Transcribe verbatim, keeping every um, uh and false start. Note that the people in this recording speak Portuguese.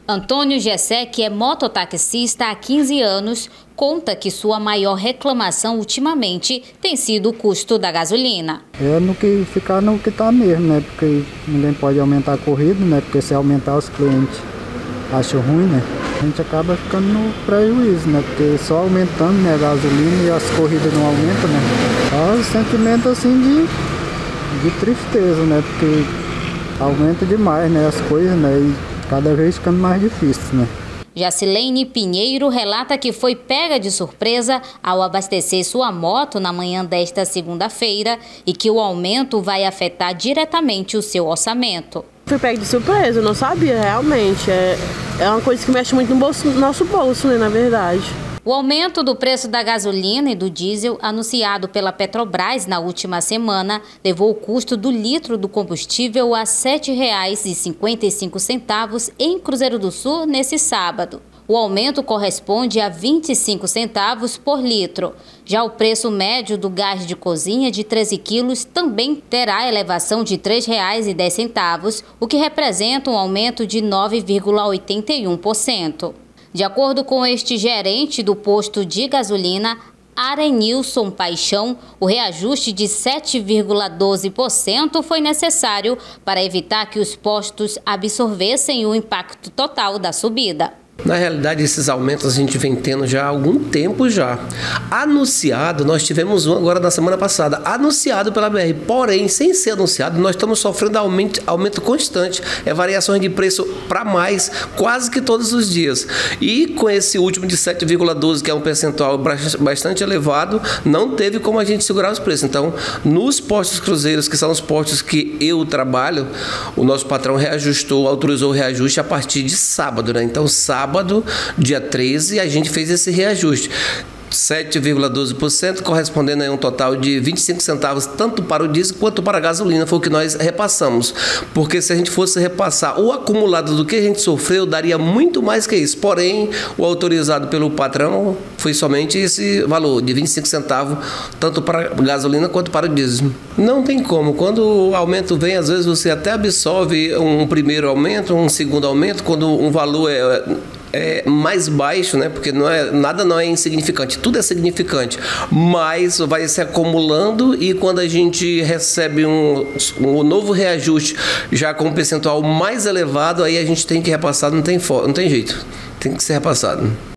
Antônio Gessé, que é mototaxista há quinze anos, conta que sua maior reclamação ultimamente tem sido o custo da gasolina. É no que ficar no que está mesmo, né? Porque ninguém pode aumentar a corrida, né? Porque se aumentar os clientes acham ruim, né? A gente acaba ficando no prejuízo, né? Porque só aumentando, né, a gasolina e as corridas não aumentam, né? Dá um sentimento assim de, de tristeza, né? Porque aumenta demais, né, as coisas, né? E cada vez ficando mais difícil, né? Jacilene Pinheiro relata que foi pega de surpresa ao abastecer sua moto na manhã desta segunda-feira e que o aumento vai afetar diretamente o seu orçamento. Fui pega de surpresa, eu não sabia realmente. É, é uma coisa que mexe muito no, bolso, no nosso bolso, né, na verdade. O aumento do preço da gasolina e do diesel anunciado pela Petrobras na última semana levou o custo do litro do combustível a sete reais e cinquenta e cinco centavos em Cruzeiro do Sul nesse sábado. O aumento corresponde a vinte e cinco centavos por litro. Já o preço médio do gás de cozinha de treze quilos também terá elevação de três reais e dez centavos, o que representa um aumento de nove vírgula oitenta e um por cento. De acordo com este gerente do posto de gasolina, Arenilson Paixão, o reajuste de sete vírgula doze por cento foi necessário para evitar que os postos absorvessem o impacto total da subida. Na realidade, esses aumentos a gente vem tendo já há algum tempo já. Anunciado, nós tivemos um agora na semana passada, anunciado pela B R, porém, sem ser anunciado, nós estamos sofrendo aumento, aumento constante, é variações de preço para mais, quase que todos os dias. E com esse último de sete vírgula doze, que é um percentual bastante elevado, não teve como a gente segurar os preços. Então, nos postos cruzeiros, que são os postos que eu trabalho, o nosso patrão reajustou, autorizou o reajuste a partir de sábado, né? Então, sábado Sábado, dia treze, a gente fez esse reajuste. sete vírgula doze por cento, correspondendo a um total de vinte e cinco centavos, tanto para o diesel quanto para a gasolina, foi o que nós repassamos. Porque se a gente fosse repassar o acumulado do que a gente sofreu, daria muito mais que isso. Porém, o autorizado pelo patrão foi somente esse valor, de vinte e cinco centavos, tanto para a gasolina quanto para o diesel. Não tem como. Quando o aumento vem, às vezes você até absorve um primeiro aumento, um segundo aumento, quando um valor é... É mais baixo, né? Porque não é, nada não é insignificante, tudo é significante, mas vai se acumulando e quando a gente recebe um, um novo reajuste já com um percentual mais elevado, aí a gente tem que repassar, não tem, não tem jeito, tem que ser repassado.